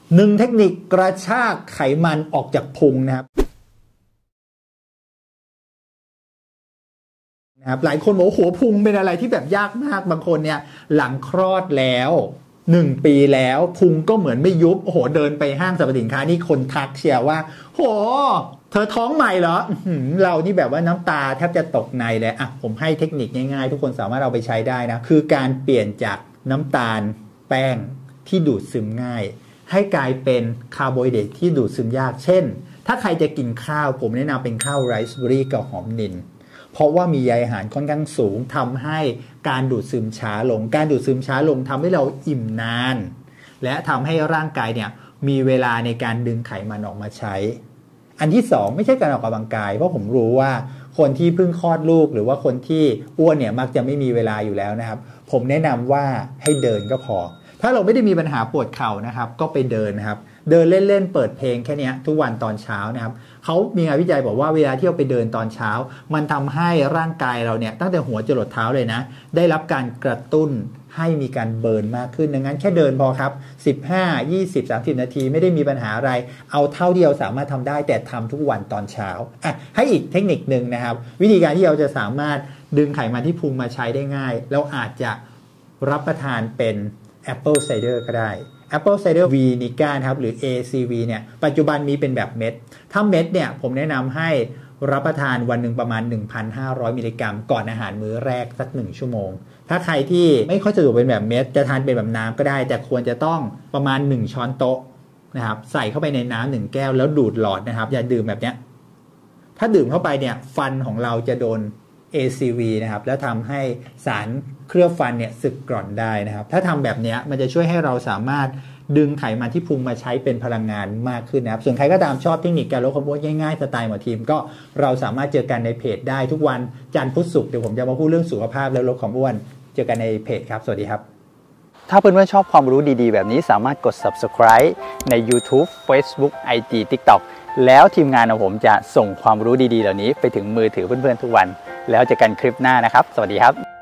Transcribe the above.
1 เทคนิคกระชากไขมันออกจากพุงนะครับหลายคนบอกว่าโหพุงเป็นอะไรที่แบบยากมากบางคนเนี่ยหลังคลอดแล้ว1 ปีแล้วพุงก็เหมือนไม่ยุบโอ้โหเดินไปห้างสรรพสินค้านี่คนทักเชียร์ว่าโหเธอท้องใหม่เหรอเรานี่แบบว่าน้ำตาแทบจะตกในเลยอ่ะผมให้เทคนิคง่ายๆทุกคนสามารถเอาไปใช้ได้นะคือการเปลี่ยนจากน้ำตาลแป้งที่ดูดซึมง่ายให้กลายเป็นคาร์โบไฮเดรตที่ดูดซึมยากเช่นถ้าใครจะกินข้าวผมแนะนำเป็นข้าวไรซ์เบอร์รี่กับหอมนิลเพราะว่ามีใยอาหารค่อนข้างสูงทำให้การดูดซึมช้าลงการดูดซึมช้าลงทำให้เราอิ่มนานและทำให้ร่างกายเนี่ยมีเวลาในการดึงไขมันออกมาใช้อันที่2ไม่ใช่การออกกำลังกายเพราะผมรู้ว่าคนที่เพิ่งคลอดลูกหรือว่าคนที่อ้วนเนี่ยมักจะไม่มีเวลาอยู่แล้วนะครับผมแนะนำว่าให้เดินก็พอถ้าเราไม่ได้มีปัญหาปวดเข่านะครับก็ไปเดินนะครับเดินเล่นๆเปิดเพลงแค่นี้ทุกวันตอนเช้านะครับเขามีงานวิจัยบอกว่าเวลาที่เราไปเดินตอนเช้ามันทำให้ร่างกายเราเนี่ยตั้งแต่หัวจรดเท้าเลยนะได้รับการกระตุ้นให้มีการเบิร์นมากขึ้นดังนั้นแค่เดินพอครับ15 20 30 นาทีไม่ได้มีปัญหาอะไรเอาเท่าเดียวสามารถทำได้แต่ทำทุกวันตอนเช้าให้อีกเทคนิคนึงนะครับวิธีการที่เราจะสามารถดึงไขมันที่พุงมาใช้ได้ง่ายเราอาจจะรับประทานเป็นApple Cider ก็ได้ Apple Cider Vinegar นะครับหรือ ACV เนี่ยปัจจุบันมีเป็นแบบเม็ดถ้าเม็ดเนี่ยผมแนะนำให้รับประทานวันหนึ่งประมาณ 1,500 มิลลิกรัมก่อนอาหารมื้อแรกสัก1 ชั่วโมงถ้าใครที่ไม่ค่อยสะดวกเป็นแบบเม็ดจะทานเป็นแบบน้ำก็ได้แต่ควรจะต้องประมาณ1 ช้อนโต๊ะนะครับใส่เข้าไปในน้ำ1 แก้วแล้วดูดหลอดนะครับอย่าดื่มแบบเนี้ยถ้าดื่มเข้าไปเนี่ยฟันของเราจะโดนACV นะครับแล้วทำให้สารเคลือบฟันเนี่ยสึกกร่อนได้นะครับถ้าทำแบบนี้มันจะช่วยให้เราสามารถดึงไขมันที่พุงมาใช้เป็นพลังงานมากขึ้นนะครับส่วนใครก็ตามชอบเทคนิคการลดความอ้วนง่ายๆสไตล์หมอทีมก็เราสามารถเจอกันในเพจได้ทุกวันจันทร์พุธศุกร์เดี๋ยวผมจะมาพูดเรื่องสุขภาพและลดความอ้วนเจอกันในเพจครับสวัสดีครับถ้าเพื่อนๆชอบความรู้ดีๆแบบนี้สามารถกด subscribe ใน YouTube Facebook IG TikTok แล้วทีมงานของผมจะส่งความรู้ดีๆเหล่านี้ไปถึงมือถือเพื่อนๆทุกวันแล้วเจอกันคลิปหน้านะครับสวัสดีครับ